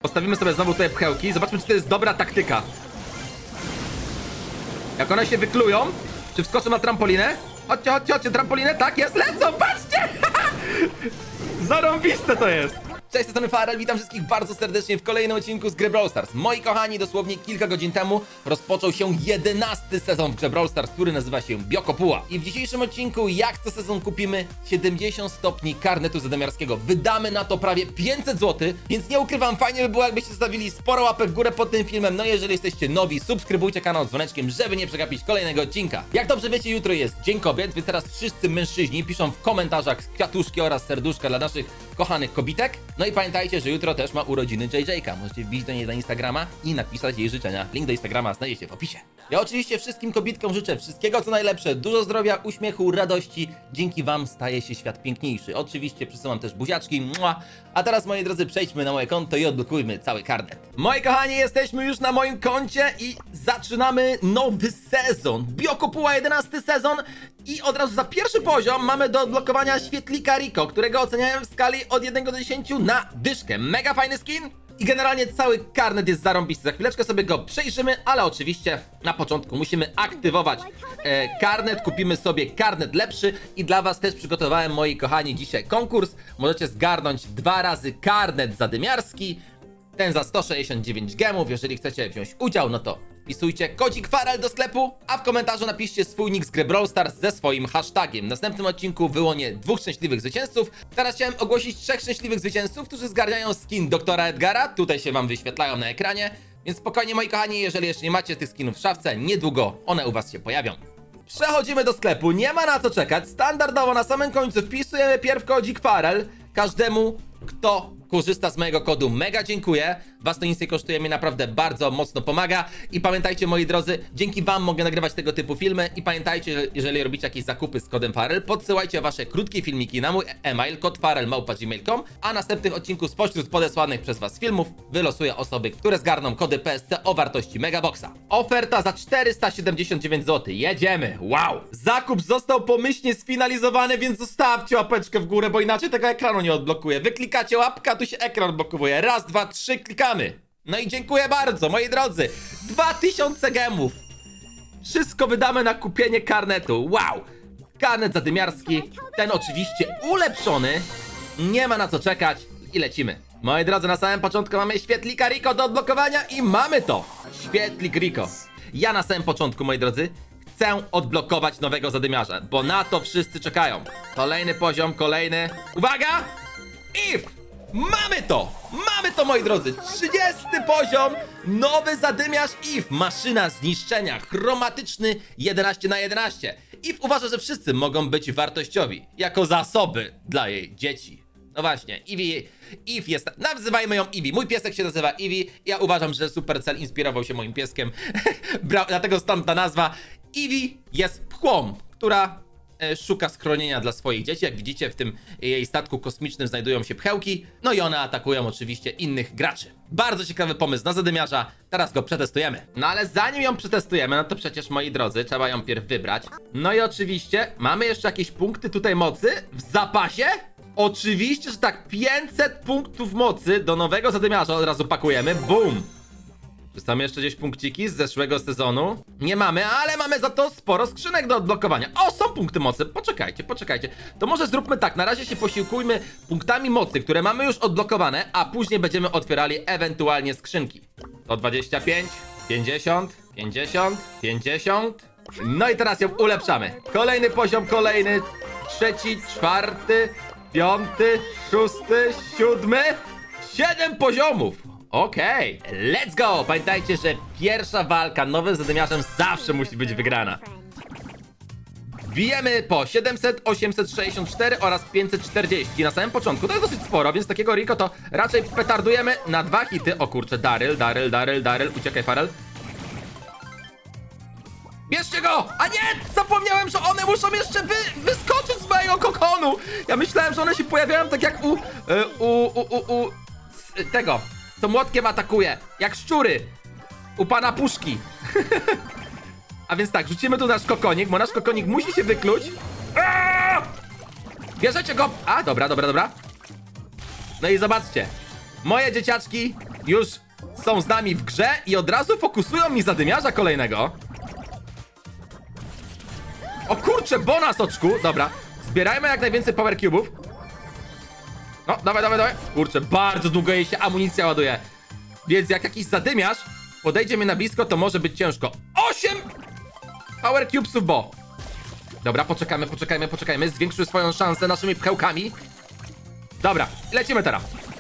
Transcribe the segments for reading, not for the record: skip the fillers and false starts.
Postawimy sobie znowu tutaj pchełki. Zobaczmy, czy to jest dobra taktyka. Jak one się wyklują, czy wskoczą na trampolinę? Chodźcie, chodźcie, chodźcie, trampolinę, tak jest, lecą, patrzcie! Zarąbiste to jest! Cześć, z tej strony Farel, witam wszystkich bardzo serdecznie w kolejnym odcinku z gry Brawl Stars. Moi kochani, dosłownie kilka godzin temu rozpoczął się 11. sezon w grze Brawl Stars, który nazywa się Biokopuła. I w dzisiejszym odcinku, jak co sezon kupimy 70 stopni karnetu zadymiarskiego. Wydamy na to prawie 500 zł, więc nie ukrywam, fajnie by było, jakbyście zostawili sporo łapek w górę pod tym filmem. No jeżeli jesteście nowi, subskrybujcie kanał z dzwoneczkiem, żeby nie przegapić kolejnego odcinka. Jak dobrze wiecie, jutro jest Dzień Kobiet, więc teraz wszyscy mężczyźni piszą w komentarzach kwiatuszki oraz serduszka dla naszych kochanych kobitek. No i pamiętajcie, że jutro też ma urodziny JJ-ka. Możecie wbić do niej na Instagrama i napisać jej życzenia. Link do Instagrama znajdziecie w opisie. Ja oczywiście wszystkim kobitkom życzę wszystkiego co najlepsze, dużo zdrowia, uśmiechu, radości. Dzięki wam staje się świat piękniejszy. Oczywiście przysyłam też buziaczki. Mua. A teraz, moi drodzy, przejdźmy na moje konto i odblokujmy cały karnet. Moi kochani, jesteśmy już na moim koncie i zaczynamy nowy sezon. Biokopuła 11 sezon. I od razu za pierwszy poziom mamy do odblokowania świetlika Rico, którego oceniałem w skali od 1 do 10 na dyszkę. Mega fajny skin i generalnie cały karnet jest zarąbisty. Za chwileczkę sobie go przejrzymy, ale oczywiście na początku musimy aktywować karnet. Kupimy sobie karnet lepszy i dla was też przygotowałem, moi kochani, dzisiaj konkurs. Możecie zgarnąć 2 razy karnet zadymiarski, ten za 169 gemów. Jeżeli chcecie wziąć udział, no to wpisujcie kodzik Farel do sklepu, a w komentarzu napiszcie swój nick z gry Brawl Stars ze swoim hashtagiem. W następnym odcinku wyłonię 2 szczęśliwych zwycięzców. Teraz chciałem ogłosić 3 szczęśliwych zwycięzców, którzy zgarniają skin doktora Edgara. Tutaj się wam wyświetlają na ekranie, więc spokojnie, moi kochani, jeżeli jeszcze nie macie tych skinów w szafce, niedługo one u was się pojawią. Przechodzimy do sklepu, nie ma na co czekać. Standardowo na samym końcu wpisujemy pierw kodzik Farel. Każdemu, kto korzysta z mojego kodu, mega dziękuję. Was to nic nie kosztuje, mnie naprawdę bardzo mocno pomaga. I pamiętajcie, moi drodzy, dzięki wam mogę nagrywać tego typu filmy. I pamiętajcie, że jeżeli robicie jakieś zakupy z kodem Farel, podsyłajcie wasze krótkie filmiki na mój e-mail, kod farel@gmail.com. A następnych odcinków spośród podesłanych przez was filmów wylosuję osoby, które zgarną kody PSC o wartości Megaboxa. Oferta za 479 zł. Jedziemy! Wow! Zakup został pomyślnie sfinalizowany, więc zostawcie łapeczkę w górę, bo inaczej tego ekranu nie odblokuję. Wyklikacie łapkę, tu się ekran odblokowuje. Raz, dwa, 3, klikamy. No i dziękuję bardzo, moi drodzy. 2000 gemów. Wszystko wydamy na kupienie karnetu. Wow. Karnet zadymiarski. Ten oczywiście ulepszony. Nie ma na co czekać. I lecimy. Moi drodzy, na samym początku mamy świetlika Rico do odblokowania i mamy to. Świetlik Rico. Ja na samym początku, moi drodzy, chcę odblokować nowego zadymiarza, bo na to wszyscy czekają. Kolejny poziom, kolejny. Uwaga! Eve! Mamy to! Mamy to, moi drodzy! 30 poziom! Nowy zadymiarz Eve! Maszyna zniszczenia, chromatyczny 11×11. Eve uważa, że wszyscy mogą być wartościowi, jako zasoby dla jej dzieci. No właśnie, Eve jest... Nazywajmy ją Eevee. Mój piesek się nazywa Eevee. Ja uważam, że Supercell inspirował się moim pieskiem. Dlatego stąd ta nazwa. Eevee jest pchłą, która szuka schronienia dla swoich dzieci. Jak widzicie, w tym jej statku kosmicznym znajdują się pchełki. No i one atakują oczywiście innych graczy. Bardzo ciekawy pomysł na zadymiarza. Teraz go przetestujemy. No ale zanim ją przetestujemy, no to przecież, moi drodzy, trzeba ją pierw wybrać. No i oczywiście mamy jeszcze jakieś punkty tutaj mocy w zapasie. Oczywiście, że tak, 500 punktów mocy do nowego zadymiarza od razu pakujemy. Bum! Czy są jeszcze gdzieś punkciki z zeszłego sezonu? Nie mamy, ale mamy za to sporo skrzynek do odblokowania. O, są punkty mocy. Poczekajcie, poczekajcie. To może zróbmy tak. Na razie się posiłkujmy punktami mocy, które mamy już odblokowane, a później będziemy otwierali ewentualnie skrzynki. 125, 50, 50, 50. No i teraz ją ulepszamy. Kolejny poziom, kolejny. 3., 4., 5., 6., 7. 7 poziomów. Okej, let's go! Pamiętajcie, że pierwsza walka nowym zadymiarzem zawsze musi być wygrana. Bijemy po 700, 864 oraz 540 na samym początku. To jest dosyć sporo, więc takiego Rico to raczej petardujemy na 2 hity. O kurczę, Daryl, uciekaj, Farel. Bierzcie go! A nie! Zapomniałem, że one muszą jeszcze wyskoczyć z mojego kokonu! Ja myślałem, że one się pojawiają tak jak tego, co młotkiem atakuje. Jak szczury. U pana puszki. A więc tak, rzucimy tu nasz kokonik, bo nasz kokonik musi się wykluć. Bierzecie go! A, dobra. No i zobaczcie. Moje dzieciaczki już są z nami w grze i od razu fokusują mi zadymiarza kolejnego. O kurczę, bonus oczku. Dobra, zbierajmy jak najwięcej power cube'ów. No, dawaj, dawaj, dawaj. Kurczę, bardzo długo jej się amunicja ładuje. Więc jak jakiś zadymiarz podejdzie mi na blisko, to może być ciężko. 8 power cubesów, bo. Dobra, poczekajmy, poczekajmy, poczekajmy. Zwiększył swoją szansę naszymi pchełkami. Dobra, lecimy teraz.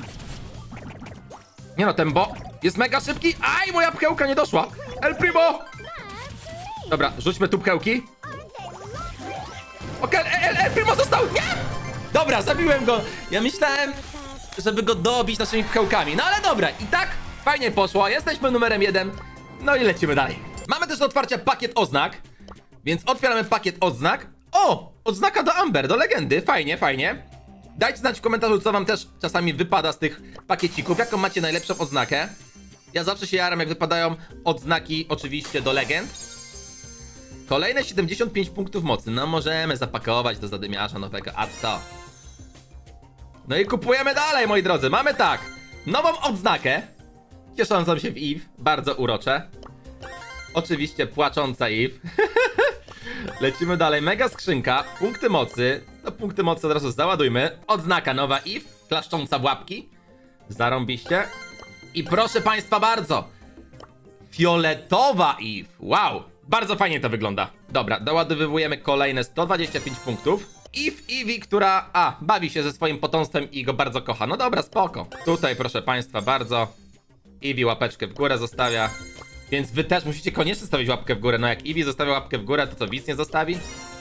Nie no, ten bo jest mega szybki. Aj, moja pchełka nie doszła. El Primo. Dobra, rzućmy tu pchełki. Okej, El Primo został. Nie! Dobra, zabiłem go. Ja myślałem, żeby go dobić naszymi pchełkami. No ale dobra, i tak fajnie poszło. Jesteśmy numerem 1. No i lecimy dalej. Mamy też do otwarcia pakiet oznak. Więc otwieramy pakiet odznak. O! Odznaka do Amber, do legendy. Fajnie, fajnie. Dajcie znać w komentarzu, co wam też czasami wypada z tych pakiecików. Jaką macie najlepszą odznakę. Ja zawsze się jaram, jak wypadają odznaki oczywiście do legend. Kolejne 75 punktów mocy. No możemy zapakować do zadymiarza nowego. A co? No i kupujemy dalej, moi drodzy. Mamy tak. Nową odznakę. Cieszącą się w Eve. Bardzo urocze. Oczywiście płacząca Eve. Lecimy dalej. Mega skrzynka. Punkty mocy. No punkty mocy od razu załadujmy. Odznaka nowa Eve. Klaszcząca w łapki. Zarąbiście. I proszę państwa bardzo. Fioletowa Eve. Wow. Bardzo fajnie to wygląda. Dobra, doładowujemy kolejne 125 punktów. Eevee, która, bawi się ze swoim potomstwem i go bardzo kocha. No dobra, spoko. Tutaj, proszę państwa, bardzo. Eevee łapeczkę w górę zostawia. Więc wy też musicie koniecznie stawić łapkę w górę. No jak Eevee zostawia łapkę w górę, to co, widz nie zostawi?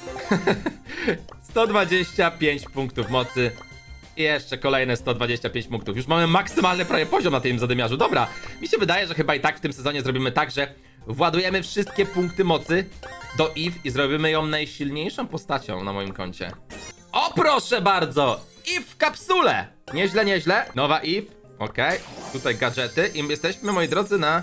125 punktów mocy. I jeszcze kolejne 125 punktów. Już mamy maksymalny prawie poziom na tym zadymiarzu. Dobra, mi się wydaje, że chyba i tak w tym sezonie zrobimy tak, że władujemy wszystkie punkty mocy do Eve i zrobimy ją najsilniejszą postacią na moim koncie. O, proszę bardzo! Eve w kapsule! Nieźle, nieźle. Nowa Eve. Okej. Tutaj gadżety. I jesteśmy, moi drodzy, na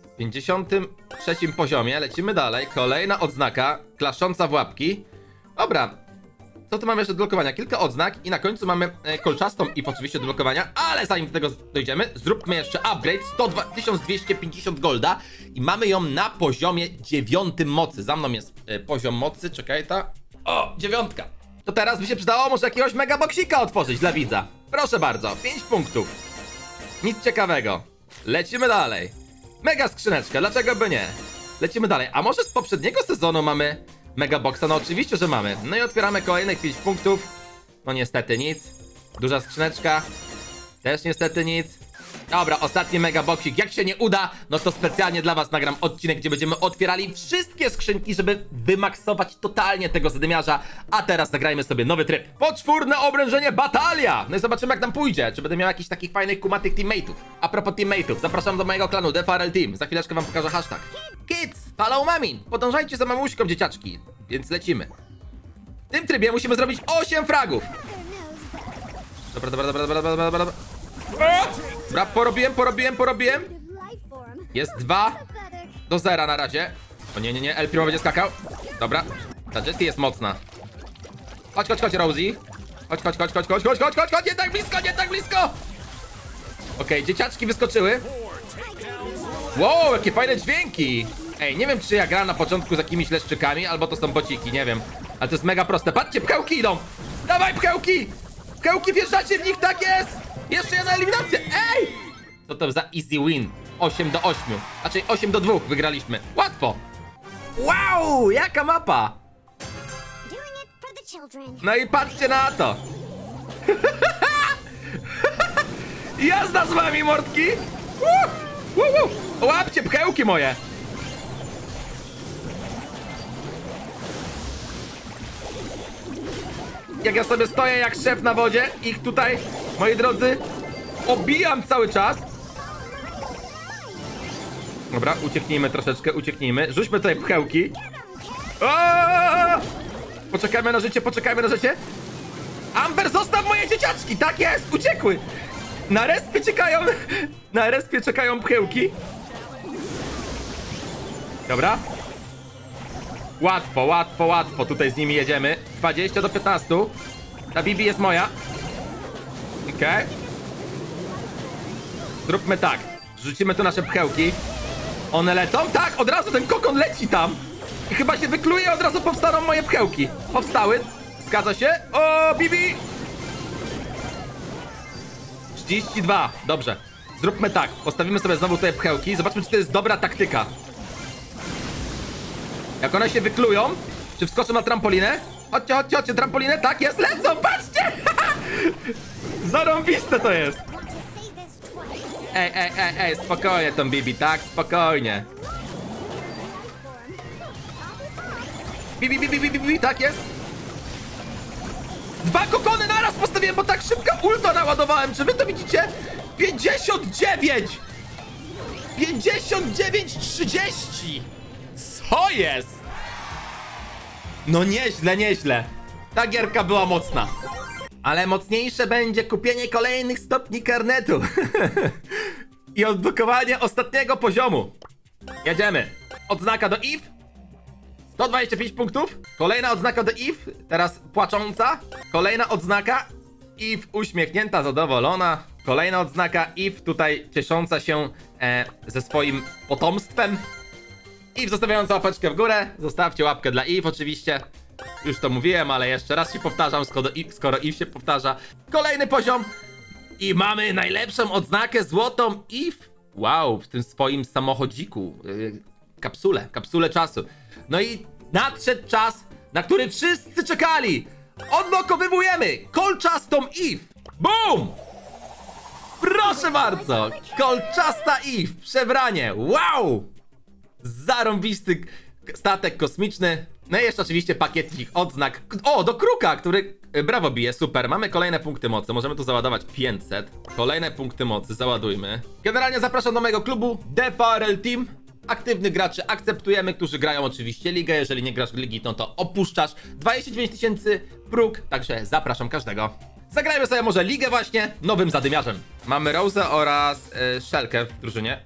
53 poziomie. Lecimy dalej. Kolejna odznaka. Klaszcząca w łapki. Dobra. Co tu mamy jeszcze do blokowania? Kilka odznak i na końcu mamy kolczastą Eve oczywiście do blokowania, ale zanim do tego dojdziemy, zróbmy jeszcze upgrade 1250 golda i mamy ją na poziomie 9 mocy. Za mną jest poziom mocy, czekaj ta. O, 9. To teraz by się przydało może jakiegoś megaboksika otworzyć dla widza. Proszę bardzo, 5 punktów. Nic ciekawego. Lecimy dalej. Mega skrzyneczka, dlaczego by nie? Lecimy dalej, a może z poprzedniego sezonu mamy megaboxa? No oczywiście, że mamy. No i otwieramy kolejnych 5 punktów. No niestety nic. Duża skrzyneczka. Też niestety nic. Dobra, ostatni megaboxik. Jak się nie uda, no to specjalnie dla was nagram odcinek, gdzie będziemy otwierali wszystkie skrzynki, żeby wymaksować totalnie tego zadymiarza. A teraz zagrajmy sobie nowy tryb. Poczwórne obrężenie batalia! No i zobaczymy, jak nam pójdzie. Czy będę miał jakichś takich fajnych, kumatych teammateów. A propos teammateów, zapraszam do mojego klanu TheFarrell Team. Za chwileczkę wam pokażę hashtag. Kids, follow mamin. Podążajcie za mamuśką, dzieciaczki. Więc lecimy. W tym trybie musimy zrobić 8 fragów. Dobra, dobra, dobra, dobra, dobra, dobra. Dobra, porobiłem. Jest 2-0 na razie. O nie, nie, nie, El Primo będzie skakał. Dobra, ta Jessie jest mocna. Chodź, Rosie. Chodź, nie tak blisko, nie tak blisko. Okej, dzieciaczki wyskoczyły. Wow, jakie fajne dźwięki. Ej, nie wiem, czy ja gram na początku z jakimiś leszczykami, albo to są bociki, nie wiem. Ale to jest mega proste. Patrzcie, pchełki idą. Dawaj, pchełki. Pchełki, wjeżdżacie w nich, tak jest. Jeszcze jedna eliminacja. Ej! Co to za easy win? 8-8. Raczej 8-2 wygraliśmy. Łatwo. Wow, jaka mapa. No i patrzcie na to. Jazda z wami, mordki. Łapcie pchełki moje. Jak ja sobie stoję jak szef na wodzie, ich tutaj, moi drodzy, obijam cały czas. Dobra, ucieknijmy troszeczkę, ucieknijmy. Rzućmy tutaj pchełki. Poczekajmy na życie, Amber, zostaw moje dzieciaczki! Tak jest, uciekły! Na respie czekają pchełki. Dobra. Łatwo. Tutaj z nimi jedziemy. 20-15. Ta Bibi jest moja. Okej. Zróbmy tak. Rzucimy tu nasze pchełki. One lecą? Tak, od razu ten kokon leci tam. I chyba się wykluje, od razu powstaną moje pchełki. Powstały. Zgadza się? O, Bibi! 32. Dobrze. Zróbmy tak. Postawimy sobie znowu te pchełki. Zobaczmy, czy to jest dobra taktyka. Jak one się wyklują, czy wskoczą na trampolinę? Chodźcie, chodźcie, chodźcie, trampolinę. Tak, jest, lecą, patrzcie! Zarąbiste to jest. Ej, spokojnie tą Bibi, tak? Spokojnie. Bibi, tak jest. 2 kokony naraz postawiłem, bo tak szybko ulta naładowałem. Czy wy to widzicie? 59! 59-30! Co jest? No nieźle, nieźle. Ta gierka była mocna. Ale mocniejsze będzie kupienie kolejnych stopni karnetu. I odblokowanie ostatniego poziomu. Jedziemy. Odznaka do Eve. 125 punktów. Kolejna odznaka do Eve. Teraz płacząca. Kolejna odznaka. Eve uśmiechnięta, zadowolona. Kolejna odznaka. Eve tutaj ciesząca się ze swoim potomstwem. Eve zostawiająca łapeczkę w górę. Zostawcie łapkę dla Eve oczywiście. Już to mówiłem, ale jeszcze raz się powtarzam, skoro Eve się powtarza. Kolejny poziom. I mamy najlepszą odznakę złotą Eve. Wow, w tym swoim samochodziku. Kapsule czasu. No i nadszedł czas, na który wszyscy czekali. Odblokowujemy kolczastą Eve. Boom! Proszę bardzo. Kolczasta Eve. Przebranie. Wow! Zarąbisty statek kosmiczny. No i jeszcze oczywiście pakietnik odznak. O, do Kruka, który brawo bije, super. Mamy kolejne punkty mocy, możemy tu załadować 500. Kolejne punkty mocy, załadujmy. Generalnie zapraszam do mojego klubu DVRL Team. Aktywnych graczy akceptujemy, którzy grają oczywiście ligę. Jeżeli nie grasz ligi, no to opuszczasz. 29 000 próg, także zapraszam każdego. Zagrajmy sobie może ligę właśnie nowym zadymiarzem. Mamy Rose'a oraz Shelkę w drużynie.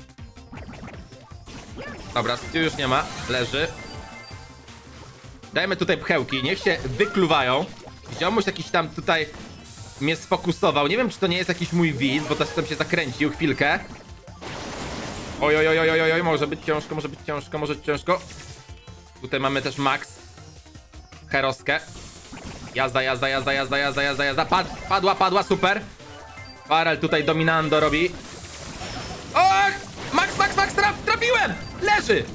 Dobra, Stu już nie ma, leży. Dajmy tutaj pchełki, niech się wykluwają. Ziomuś jakiś tam tutaj mnie sfokusował. Nie wiem, czy to nie jest jakiś mój widz, bo też tam się zakręcił chwilkę. Oj, może być ciężko, może być ciężko, może być ciężko. Tutaj mamy też Max. Heroskę. Jazda. Padła, super. Farel tutaj dominando robi. Och! Max, trafiłem! Leży!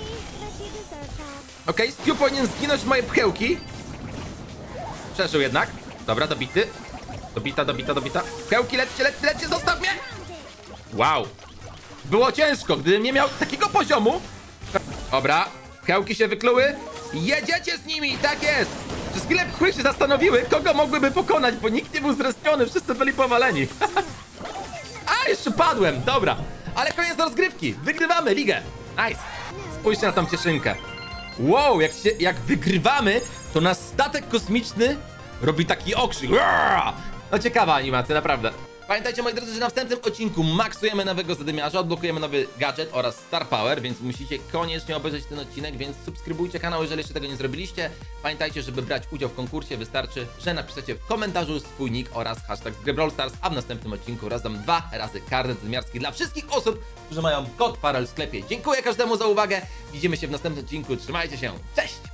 Okej, Stu powinien zginąć w moje pchełki. Przeżył jednak. Dobra, dobity. Dobita. Pchełki, lećcie, zostaw mnie! Wow. Było ciężko, gdybym nie miał takiego poziomu. Dobra, pchełki się wykluły. Jedziecie z nimi, tak jest! Przez chwilę pchły się zastanowiły, kogo mogłyby pokonać, bo nikt nie był zrespiony, wszyscy byli powaleni. A, jeszcze padłem, dobra. Ale koniec rozgrywki, wygrywamy ligę. Nice. Spójrzcie na tą cieszynkę. Wow, jak wygrywamy, to nasz statek kosmiczny robi taki okrzyk. No ciekawa animacja, naprawdę. Pamiętajcie, moi drodzy, że na następnym odcinku maksujemy nowego zadymiarza, odblokujemy nowy gadżet oraz Star Power, więc musicie koniecznie obejrzeć ten odcinek, więc subskrybujcie kanał, jeżeli jeszcze tego nie zrobiliście. Pamiętajcie, żeby brać udział w konkursie, wystarczy, że napiszecie w komentarzu swój nick oraz hashtag #GreBrawlStars, a w następnym odcinku rozdam 2 razy karnet zadymiarski dla wszystkich osób, którzy mają kod Farel w sklepie. Dziękuję każdemu za uwagę, widzimy się w następnym odcinku, trzymajcie się, cześć!